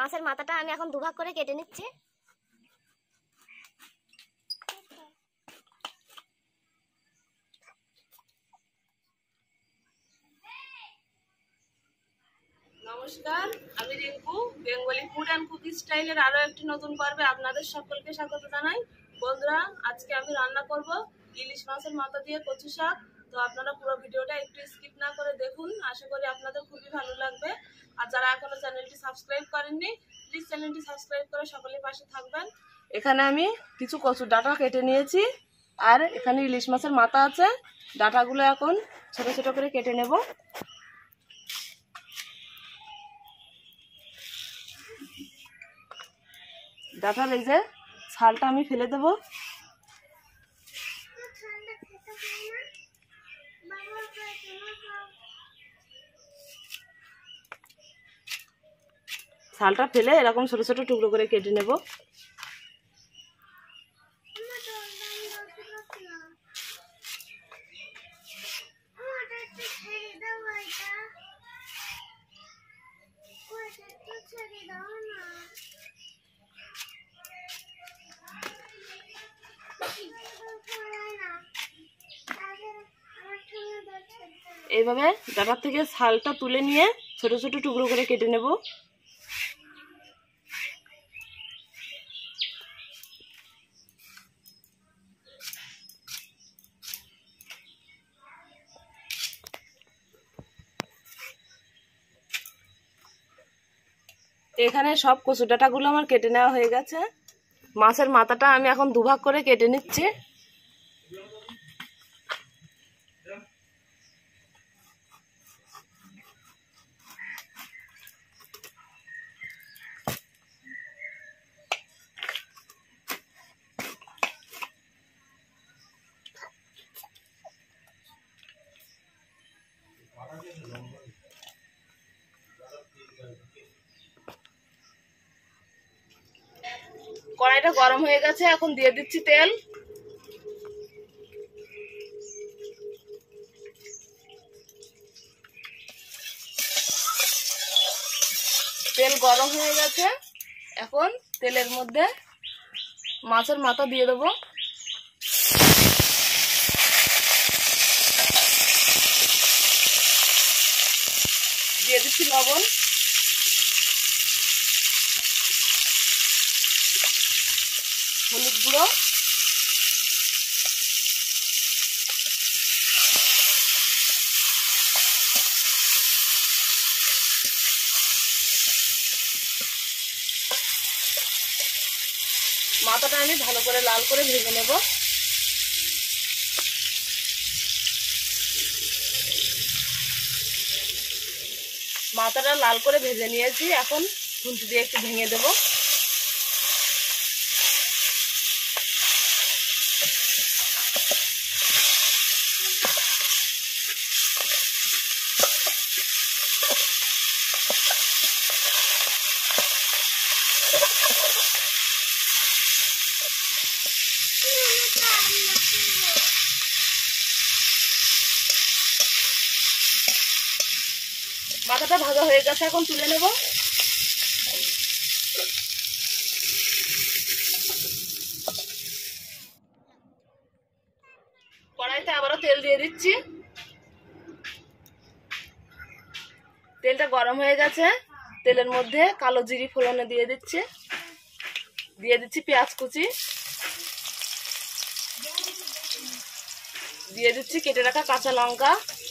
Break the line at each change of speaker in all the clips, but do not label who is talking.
মাছের মাথাটা আমি এখন দুভাগ করে কেটে নিচ্ছি।
নমস্কার, আমি Rinku. Bengali food and cookie স্টাইলের আরো একটি নতুন পর্বে আপনাদের সকলকে স্বাগত জানাই। বন্ধুরা, আজকে আমি রান্না করব ইলিশ মাছের মাথা দিয়ে কচু শাক। তো আপনারা পুরো ভিডিওটা একটু স্কিপ না করে দেখুন, আশা করি আপনাদের খুবই ভালো লাগবে। আর যারা এখনো চ্যানেলটি সাবস্ক্রাইব করেননি, প্লিজ চ্যানেলটি সাবস্ক্রাইব করে সকলের পাশে থাকবেন। এখানে আমি কিছু কচুর ডাঁটা কেটে নিয়েছি, আর এখানে ইলিশ মাছের মাথা আছে। ডাঁটাগুলো এখন ছোট ছোট করে কেটে নেব। ডাঁটার এই যে ছালটা আমি ফেলে দেব। ছালটা ফেলে এরকম ছোট ছোট টুকরো করে কেটে নেব। এইভাবে ডাঁটার থেকে ছালটা তুলে নিয়ে ছোট ছোট টুকরো করে কেটে নেব। এখানে সব কচু ডাঁটাগুলো আমার কেটে নেওয়া হয়ে গেছে। মাছের মাথাটা আমি এখন দুভাগ করে কেটে নিচ্ছি। কড়াইটা গরম হয়ে গেছে, এখন দিয়ে দিচ্ছি তেল। তেল গরম হয়ে গেছে, এখন তেলের মধ্যে মাছের মাথা দিয়ে দেবো। দিয়ে দিচ্ছি লবণ, হলুদ গুঁড়ো, মাথাটা আমি ভালো করে লাল করে ভেজে নেব। মাথাটা লাল করে ভেজে নিয়েছি, এখন খুন্তি দিয়ে একটু ভেঙে দেব। মাথাটা ভাজা হয়ে গেছে, এখন তুলে নেব। কড়াইতে আবারও তেল দিয়ে দিচ্ছি। তেলটা গরম হয়ে গেছে, তেলের মধ্যে কালো জিরি ফোড়নে দিয়ে দিচ্ছি। দিয়ে দিচ্ছি পেঁয়াজ কুচি, দিয়ে দিচ্ছি কেটে রাখা কাঁচা লঙ্কা,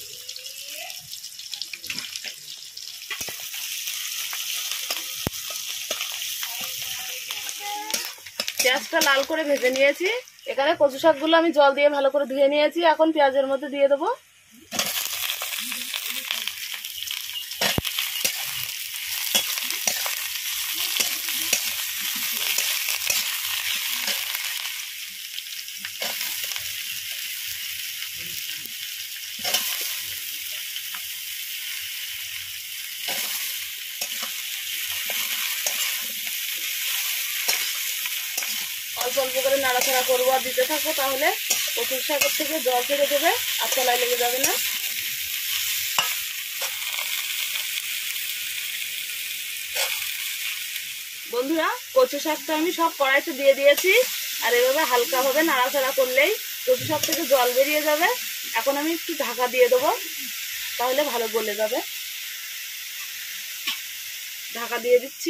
পেঁয়াজটা লাল করে ভেজে নিয়েছি। এখানে কচু শাকগুলো আমি জল দিয়ে ভালো করে ধুয়ে নিয়েছি, এখন পেঁয়াজের মধ্যে দিয়ে দেবো। অল্প অল্প করে নাড়াচাড়া করবো আর দিতে থাকবো, তাহলে কচুর শাকের থেকে জল ছেড়ে দেবে আর তলায় লেগে যাবে না। বন্ধুরা, কচু শাকটা আমি সব কড়াইতে দিয়ে দিয়েছি। আর এভাবে হালকাভাবে নাড়াচাড়া করলেই কচু শাক থেকে জল বেরিয়ে যাবে। এখন আমি একটু ঢাকা দিয়ে দেবো, তাহলে ভালো গলে যাবে। ঢাকা দিয়ে দিচ্ছি।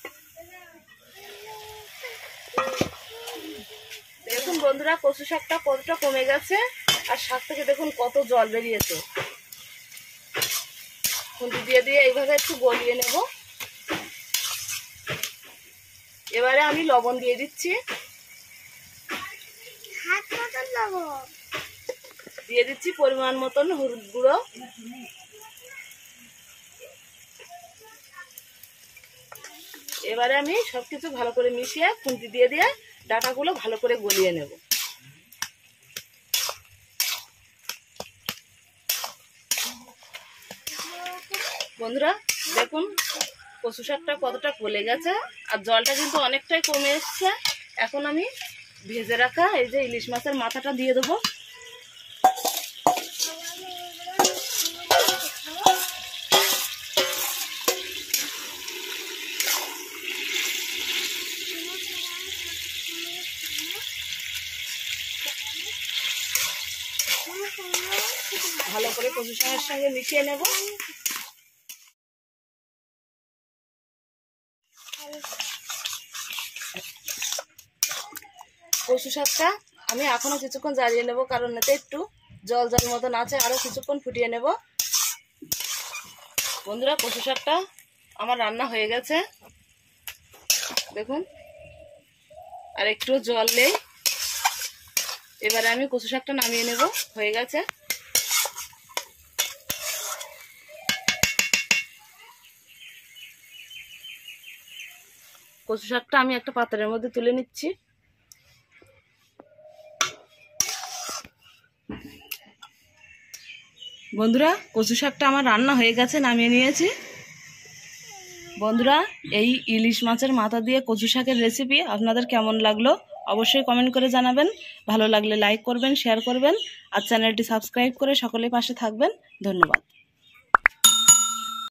দেখুন বন্ধুরা, কচু শাকটা কতটা কমে গেছে, আর শাক থেকে দেখুন কত জল বেরিয়েছে। খুন্তি দিয়ে দিয়ে এইভাবে একটু গলিয়ে নেব। এবারে আমি লবণ দিয়ে দিচ্ছি। দিয়ে দিচ্ছি পরিমাণ মতন হলুদ গুঁড়ো। এবারে আমি সবকিছু ভালো করে মিশিয়ে খুন্তি দিয়ে দিয়ে ডাঁটাগুলো ভালো করে গলিয়ে নেব। বন্ধুরা দেখুন কচু শাকটা কতটা গলে গেছে, আর জলটা কিন্তু অনেকটাই কমে এসছে। এখন আমি ভেজে রাখা এই যে ইলিশ মাছের মাথাটা দিয়ে দেবো। ভালো করে কচু শাকের সঙ্গে মিশিয়ে নেব। কচু শাকটা আমি এখনো কিছুক্ষণ জ্বালিয়ে নেব, কারণ এতে একটু জল জল মতন আছে, আরো কিছুক্ষণ ফুটিয়ে নেব। বন্ধুরা, কচু শাকটা আমার রান্না হয়ে গেছে দেখুন, আর একটু জল নেই। এবারে আমি কচু শাকটা নামিয়ে নেব, হয়ে গেছে। কচু শাকটা আমি একটা পাত্রের মধ্যে তুলে নিচ্ছি। বন্ধুরা, কচু শাকটা আমার রান্না হয়ে গেছে, নামিয়ে নিয়েছি। বন্ধুরা, এই ইলিশ মাছের মাথা দিয়ে কচু শাকের রেসিপি আপনাদের কেমন লাগলো অবশ্যই কমেন্ট করে জানাবেন। ভালো লাগলে লাইক করবেন, শেয়ার করবেন, আর চ্যানেলটি সাবস্ক্রাইব করে সকলেই পাশে থাকবেন। ধন্যবাদ।